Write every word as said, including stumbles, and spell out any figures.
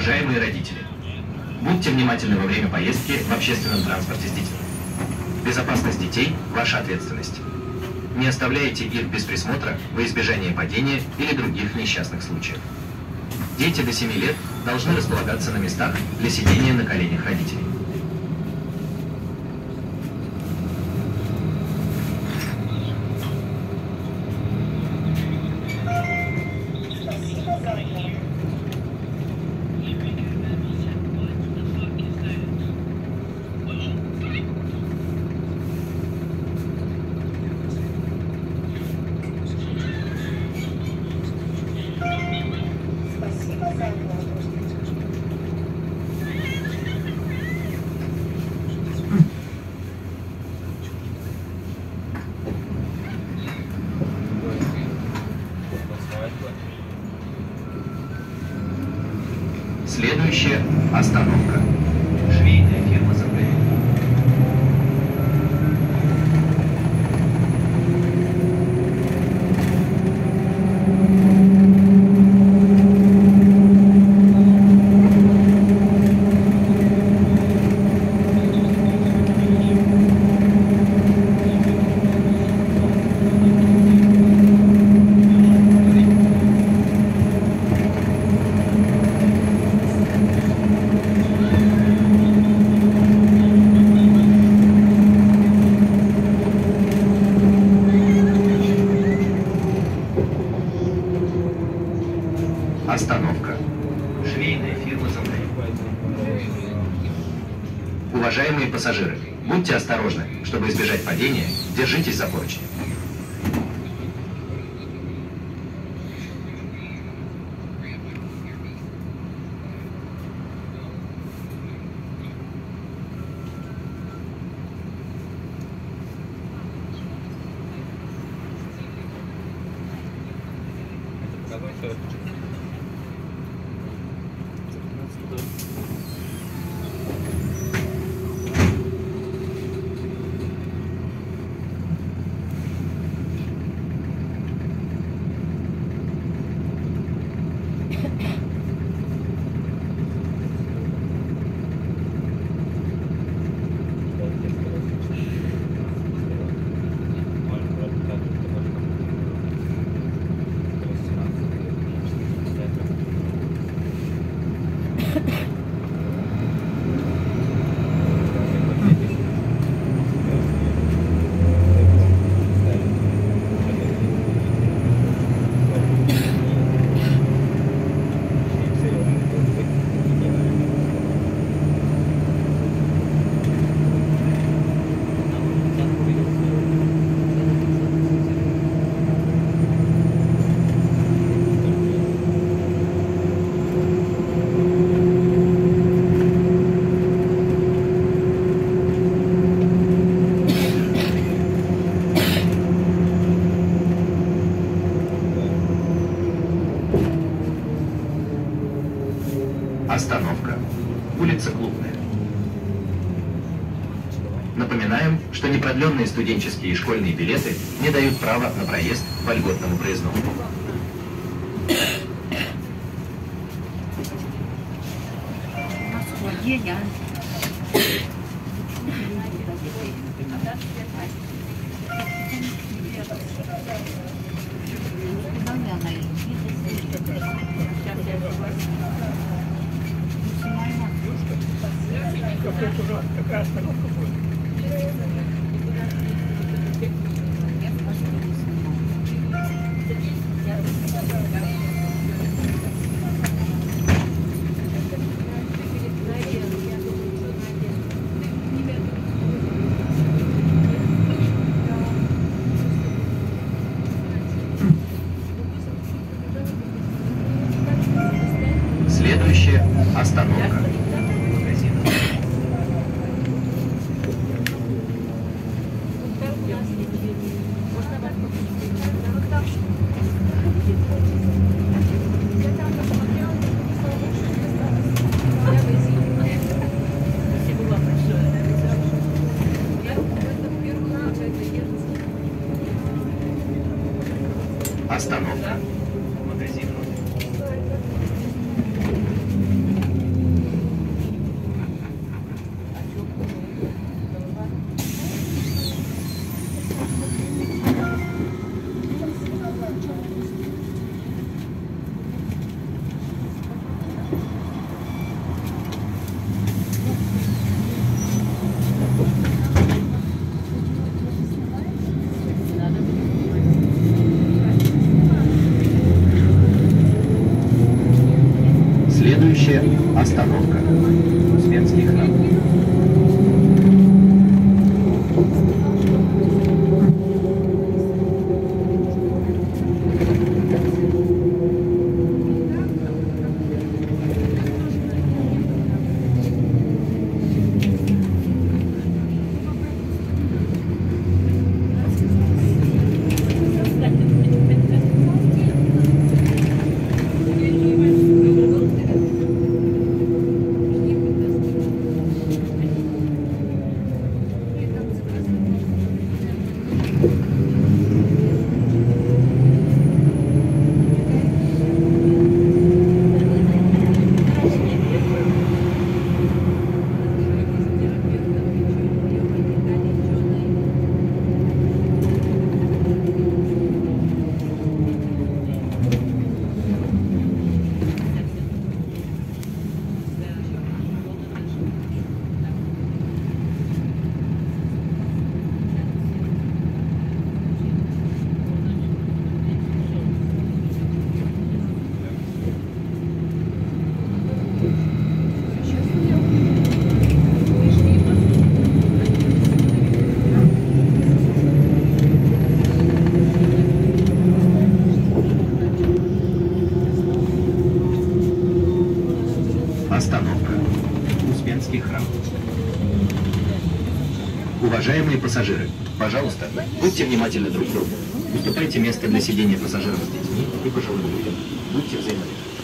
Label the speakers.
Speaker 1: Уважаемые родители, будьте внимательны во время поездки в общественном транспорте с детьми. Безопасность детей – ваша ответственность. Не оставляйте их без присмотра во избежание падения или других несчастных случаев. Дети до семи лет должны располагаться на местах для сидения на коленях родителей. Следующая остановка. Швейная фирма «Замбери». Остановка. Швейная фирма «Замбери». Уважаемые пассажиры, будьте осторожны. Чтобы избежать падения, держитесь за поручни. Остановка. Улица Клубная. Напоминаем, что непродленные студенческие и школьные билеты не дают права на проезд по льготному проездному.
Speaker 2: Какая остановка будет?
Speaker 1: Следующая остановка. Следующая остановка. Успенский храм. Остановка. Успенский храм. Уважаемые пассажиры, пожалуйста, будьте внимательны друг к другу. Уступайте место для сидения пассажирам с детьми и пожилым людям. Будьте взаимодействия.